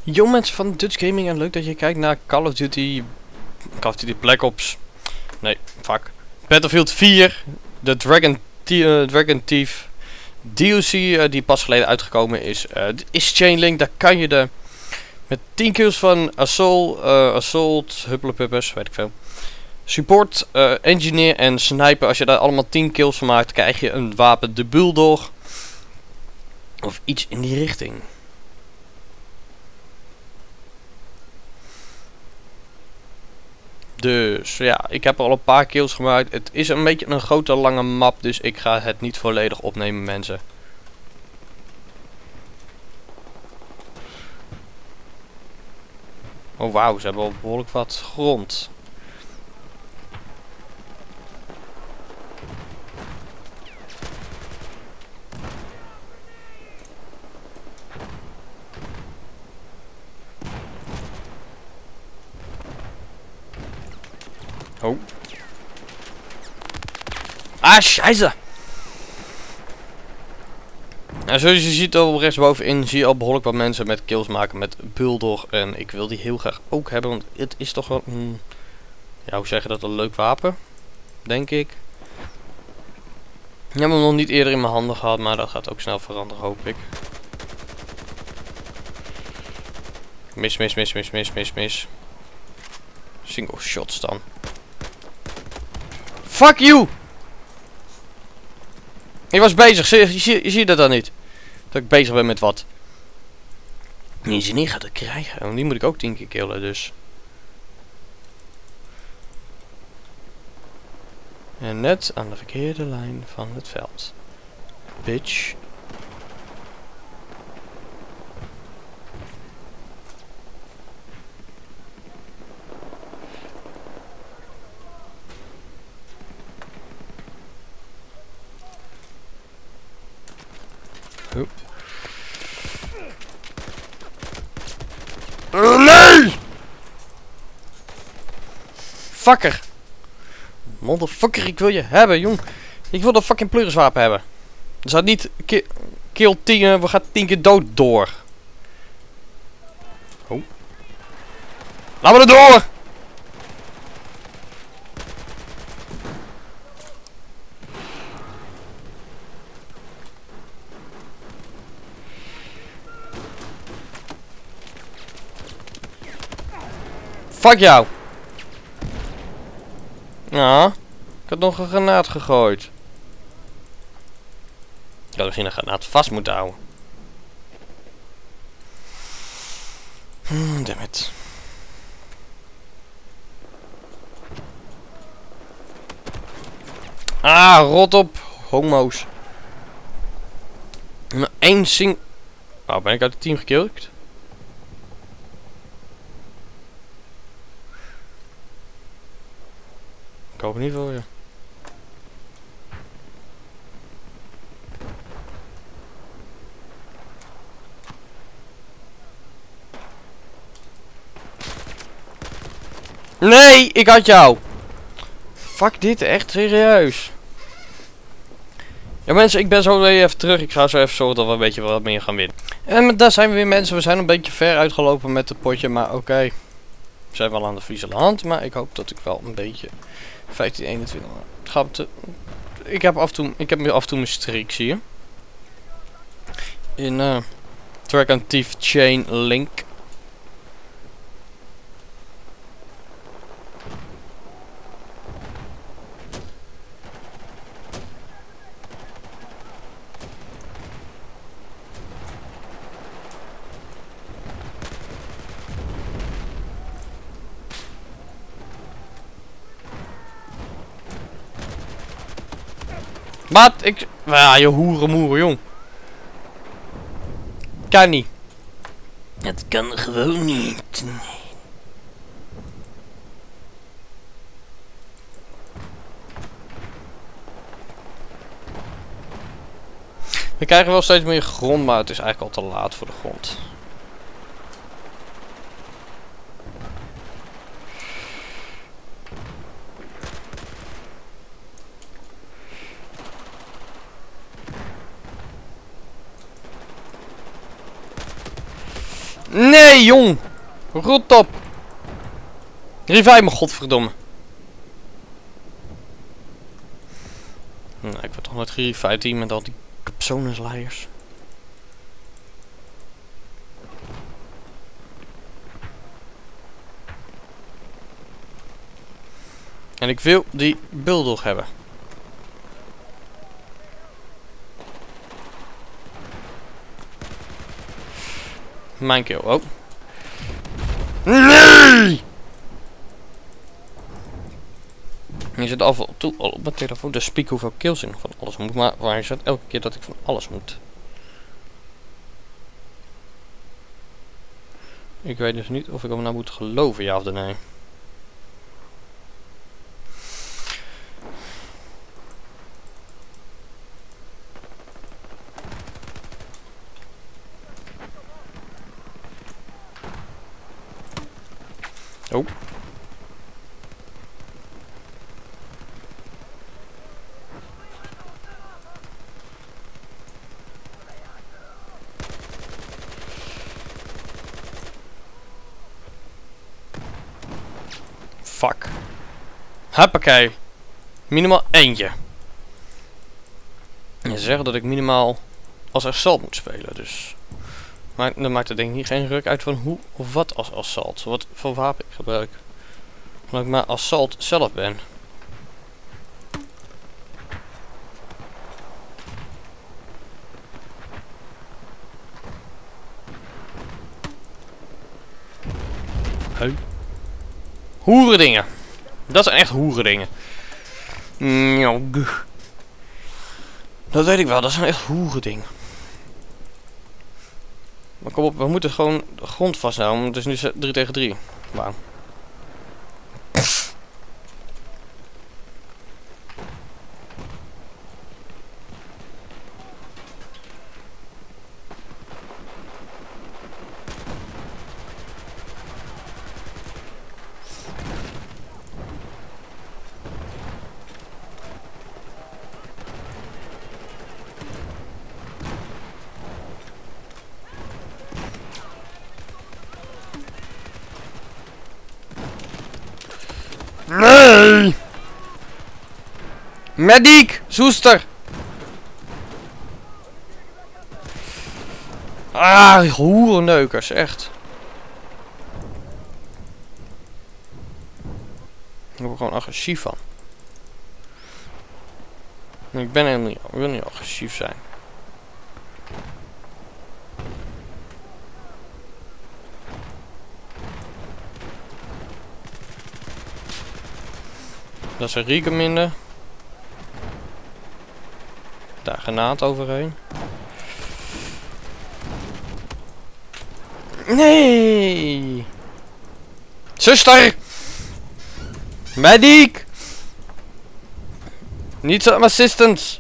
Yo mensen van Dutch Gaming en leuk dat je kijkt naar Call of Duty Black Ops. Nee, fuck. Battlefield 4, de Dragon Thief DLC die pas geleden uitgekomen is Chainlink. Daar kan je de met 10 kills van Assault, Hupplepuppers, weet ik veel. Support, Engineer en Sniper. Als je daar allemaal 10 kills van maakt, krijg je een wapen, de Bulldog. Of iets in die richting. Dus ja, ik heb al een paar kills gemaakt. Het is een beetje een grote lange map, dus ik ga het niet volledig opnemen, mensen. Oh wauw, ze hebben al behoorlijk wat grond. Oh. Ah, scheisse! Nou, zoals je ziet al rechtsbovenin zie je al behoorlijk wat mensen met kills maken met Bulldog. En ik wil die heel graag ook hebben, want het is toch wel een... Ja, hoe zeg je dat? Een leuk wapen. Denk ik. Ik heb hem nog niet eerder in mijn handen gehad, maar dat gaat ook snel veranderen, hoop ik. Mis. Single shots dan. Fuck you! Ik was bezig, je ziet dat dan niet. Dat ik bezig ben met wat. Die zin gaat het krijgen. En die moet ik ook 10 keer killen, dus. En net aan de verkeerde lijn van het veld. Bitch. Nee! Fucker! Motherfucker, ik wil je hebben, jong. Ik wil dat fucking pleuriswapen hebben. Er staat niet kill 10, we gaan 10 keer dood door. Oh. Laten we er door! Fuck jou! Ja, ik had nog een granaat gegooid. Ik had misschien een granaat vast moeten houden. Dammit. Ah, rot op, homo's. Maar één sing... Oh, ben ik uit het team gekillt? Ik hoop niet voor je. Nee, ik had jou. Fuck dit, echt serieus. Ja mensen, ik ben zo weer even terug. Ik ga zo even zorgen dat we een beetje wat meer gaan winnen. En daar zijn we weer mensen. We zijn een beetje ver uitgelopen met het potje, maar oké. We zijn wel aan de verliezende hand, maar ik hoop dat ik wel een beetje 15, 21. Ik heb nu af en toe mijn streak, zie je. In Dragon Thief Chainlink. Wat? Ja, je hoerenmoer, jong. Kan niet. Het kan gewoon niet. We krijgen wel steeds meer grond, maar het is eigenlijk al te laat voor de grond. Nee, jong! Rot op! Revive me, godverdomme. Nou, ik word toch nooit gerevived hier met al die capsonusleiers. En ik wil die bulldog hebben. Mijn kill, oh. Nee! Je zit af en toe al op mijn telefoon te spieken hoeveel kills ik nog van alles moet. Maar waar is het elke keer dat ik van alles moet? Ik weet dus niet of ik hem nou moet geloven, ja of nee. Oh. Fuck. Hoppakee. Minimaal eentje. En ze zeggen dat ik minimaal als assault moet spelen, dus... Maar dan maakt het denk ik niet geen ruk uit van hoe of wat als assault. Wat voor wapen ik gebruik. Omdat ik maar assault zelf ben. Hey. Hoerendingen. Dat zijn echt hoerendingen. Dat weet ik wel, dat zijn echt hoerendingen. Maar kom op, we moeten gewoon de grond vasthouden. Het is nu 3 tegen 3. Wauw. Nee! Medic! Soester! Ah, hoerenneukers, echt. Ik word er gewoon agressief van. Ik ben helemaal niet, ik wil niet agressief zijn. Dat is een rieken minder. Daar granaat overheen. Nee! Zuster! Medic! Need some assistance!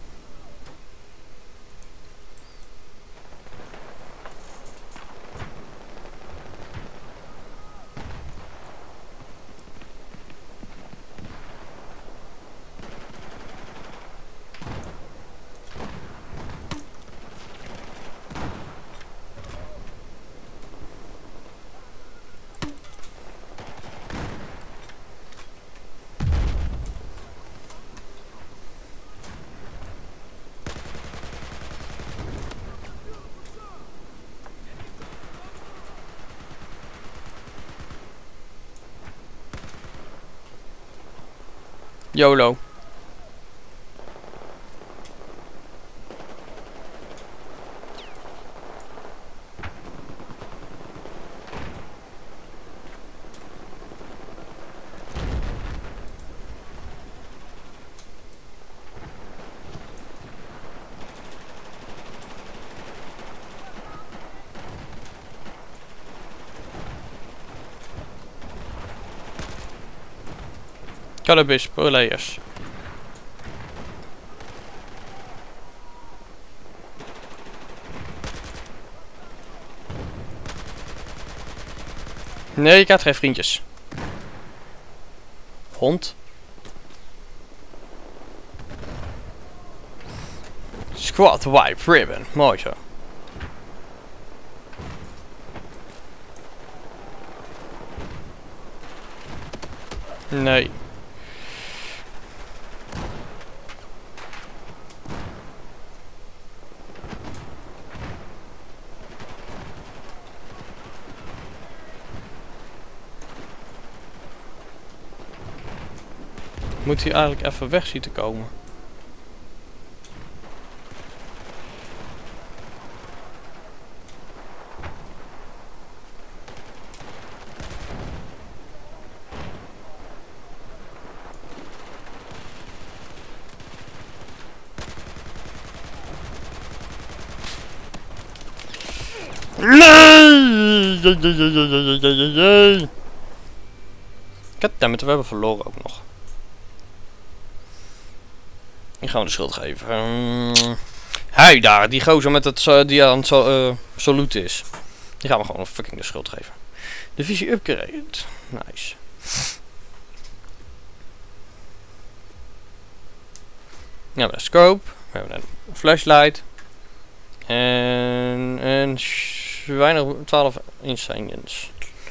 YOLO. Cannabis players. Nee, ik had geen vriendjes. Hond. Squad wipe ribbon. Mooi zo. Nee. Moet hij eigenlijk even weg zien te komen. Nee! Goddammit, we hebben verloren ook nog. Die gaan we de schuld geven. Hij daar, die gozer met het die aan het salute is. Die gaan we gewoon fucking de schuld geven. Divisie upgrade. Nice. We hebben een scope. We hebben een flashlight. En weinig 12 incendies.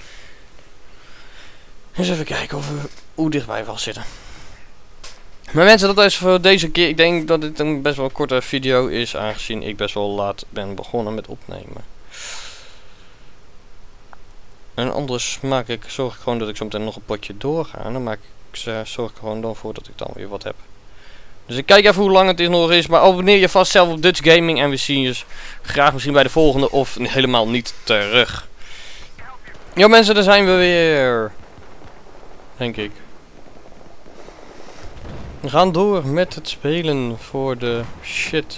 Eens even kijken hoe dichtbij we al zitten. Maar mensen, dat is voor deze keer. Ik denk dat dit een best wel korte video is, aangezien ik best wel laat ben begonnen met opnemen. En anders zorg ik gewoon dat ik zo meteen nog een potje doorga. En dan zorg ik gewoon dan voor dat ik dan weer wat heb. Dus ik kijk even hoe lang het nog is. Maar abonneer je vast zelf op Dutch Gaming. En we zien je graag misschien bij de volgende of helemaal niet terug. Ja mensen, daar zijn we weer. Denk ik. We gaan door met het spelen voor de shit.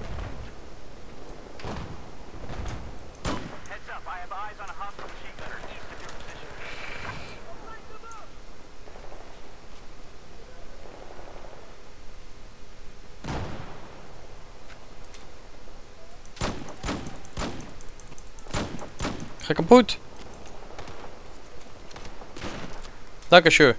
Ga kapot. Dankeschön.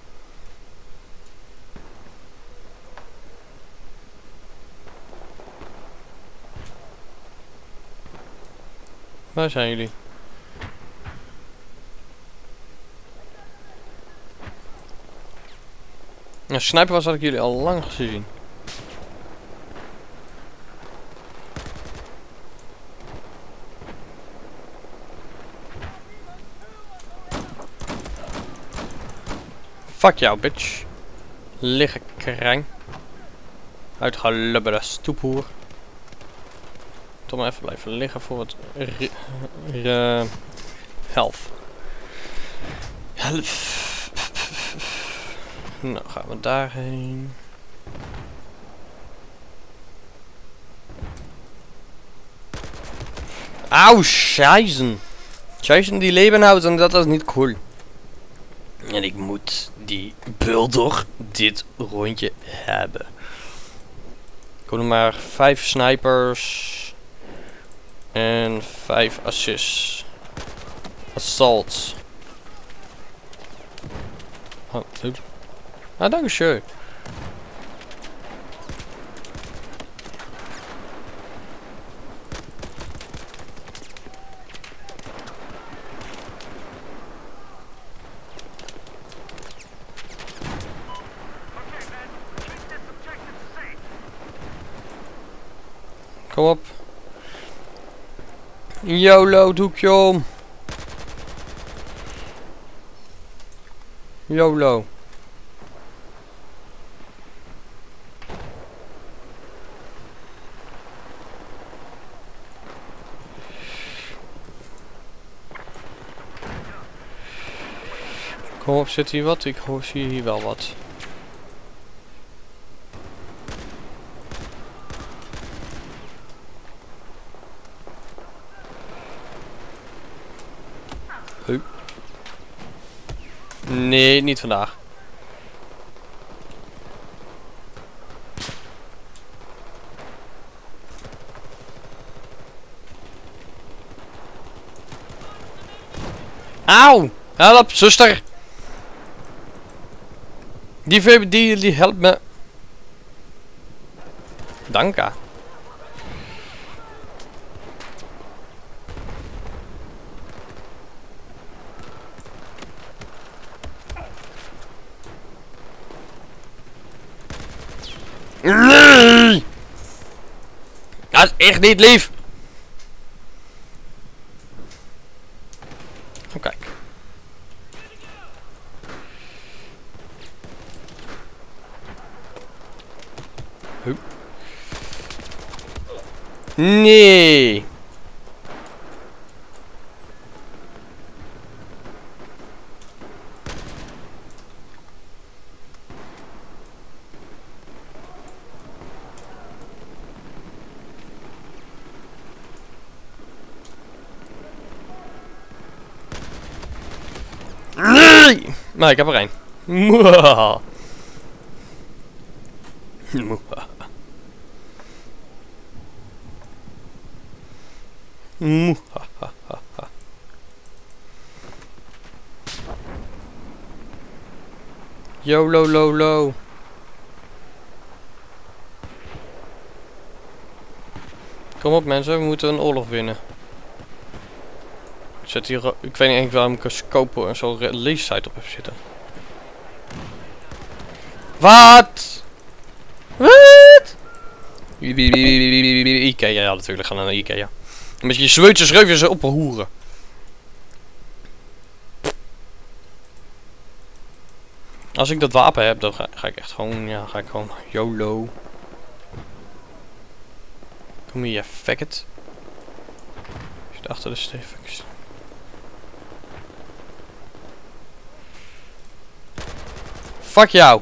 Waar zijn jullie? Ja, sniper was had ik jullie al lang gezien. Fuck jou, bitch. Liggen kreng. Uitgelubberde stoephoer. Toch maar even blijven liggen voor wat health. Nou, gaan we daarheen. Auw, scheißen. Scheißen die leven houden, dat is niet cool. En ik moet die bulldog dit rondje hebben. Ik heb nog maar 5 snipers. En 5 assists. Assaults. Oh, oops. Ah, dankjewel. Kom op. YOLO, doekje om. YOLO. Kom op, zit hier wat? Zie hier wel wat. Nee, niet vandaag. Auw! Help, zuster! Die helpt me. Danka. echt niet lief. Oh, kijk. Huh. Nee. Nee! Maar ik heb er één. Mwahaha. Mwahaha. Mwahaha. YOLO lolo. Kom op mensen, we moeten een oorlog winnen. Ik zet hier, ik weet niet eens waarom ik een scope en zo'n release site op heb zitten. Wat? Wat? Ikea, ja natuurlijk, gaan we naar Ikea. Met je Zweedse schreufjes op hoeren. Als ik dat wapen heb, dan ga ik echt gewoon, ja, ga ik gewoon YOLO. Kom hier, faggot. Zit achter de stevens. Fuck jou.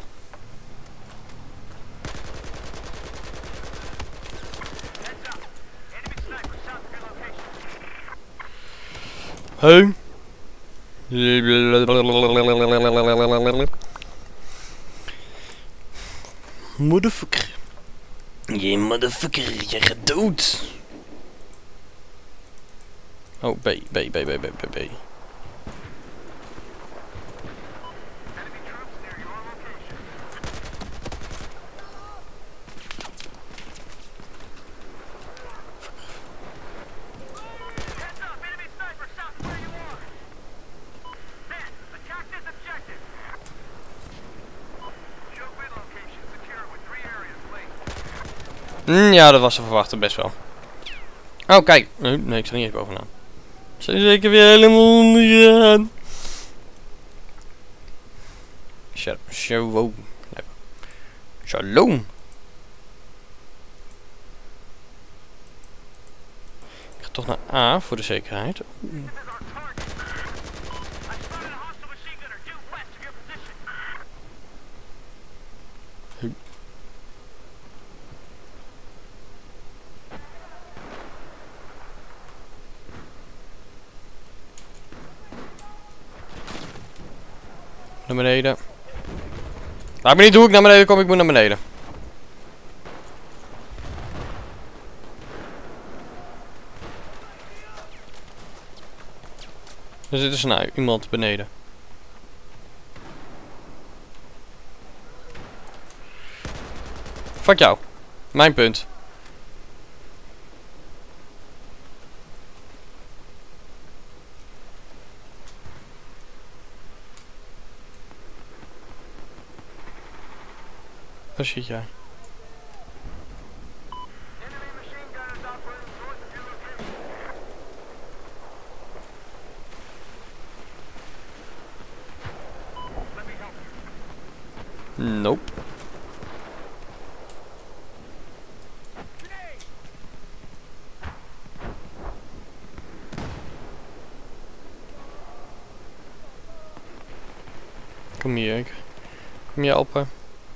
Hey. Motherfucker. Je motherfucker, je gaat dood. Oh, B. Ja, dat was te verwachten, best wel. Oh, kijk. Nee, ik sta niet eens bovenaan. Ze zijn zeker weer helemaal onderaan. Shalom. Shalom. Ik ga toch naar A voor de zekerheid. Naar beneden. Laat me niet hoe ik naar beneden kom, ik moet naar beneden. Er zit dus nou iemand beneden. Fuck jou. Mijn punt. Waar zit jij? Nope. Kom hier, kom je helpen?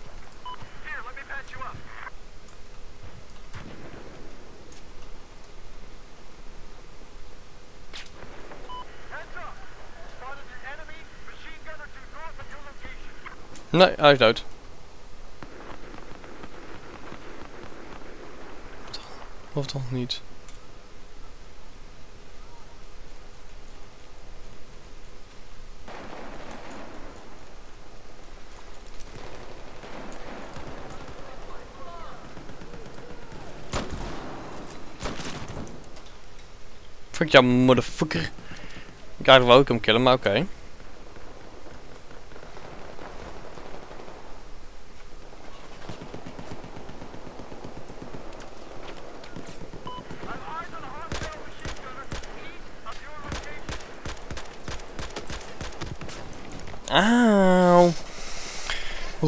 Nee, hij is dood. Of toch niet? Fuck jou, motherfucker. Ik ga wel ook hem killen, maar oké.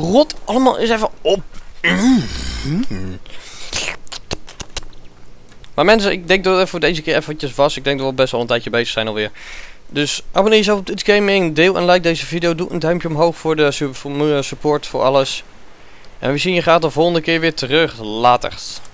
rot allemaal eens even op. Maar mensen, ik denk dat het voor deze keer eventjes was. Ik denk dat we best wel een tijdje bezig zijn alweer. Dus abonneer jezelf op It's Gaming. Deel en like deze video. Doe een duimpje omhoog voor de support voor alles. En we zien je graag de volgende keer weer terug. Laters.